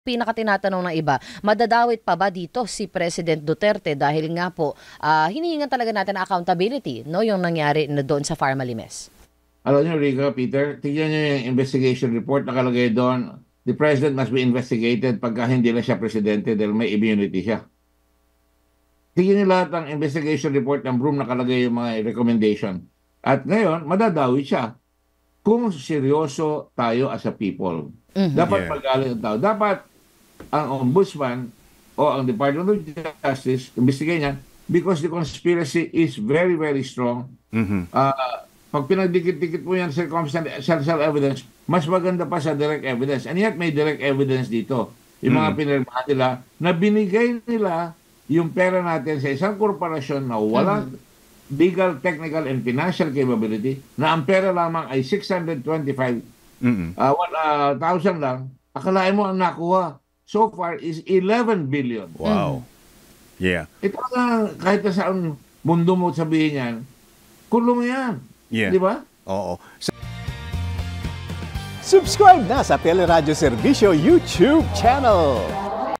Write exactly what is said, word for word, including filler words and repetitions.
Pinakatinatanong ng iba, madadawit pa ba dito si President Duterte dahil nga po uh, hinihingan talaga natin accountability, no, yung nangyari na doon sa Farmalimes? Alam niyo, Rica, Peter, tignan niyo yung investigation report nakalagay doon. The President must be investigated pagka hindi na siya presidente dahil may immunity siya. Tignan niyo lahat ng investigation report ng B R O M nakalagay yung mga recommendation. At ngayon, madadawit siya kung seryoso tayo as a people. Mm-hmm. Dapat yeah. magaling ang tao. Dapat ang ombudsman o ang Department of Justice investigate niya because the conspiracy is very, very strong. Mm-hmm. Uh, pag pinagdikit-dikit mo yan circumstantial evidence, mas maganda pa sa direct evidence. And yet may direct evidence dito. Yung mga mm-hmm. pinirmahan nila na binigay nila yung pera natin sa isang korporasyon na walang mm-hmm. legal, technical, and financial capability na ang pera lamang ay six hundred twenty-five mm-hmm. uh, uh, thousand lang. Akalain mo ang nakuha so far is eleven billion. Wow. Mm. Yeah. Ito na, kahit na saan mundo mo sabihin yan, kulong yan. Yeah. Di ba? Oo. Subscribe na sa Teleradyo Serbisyo YouTube channel.